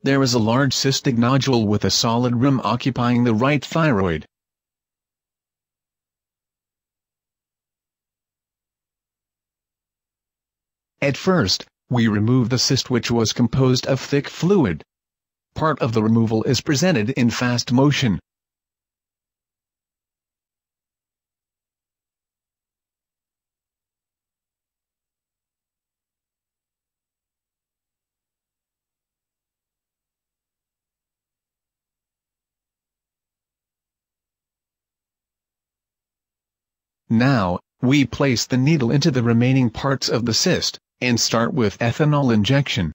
There is a large cystic nodule with a solid rim occupying the right thyroid. At first, we remove the cyst, which was composed of thick fluid. Part of the removal is presented in fast motion. Now, we place the needle into the remaining parts of the cyst, and start with ethanol injection.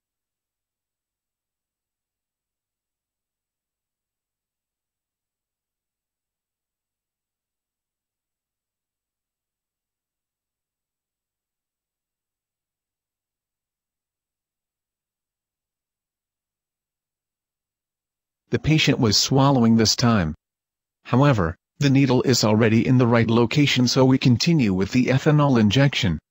The patient was swallowing this time. However, the needle is already in the right location, so we continue with the ethanol injection.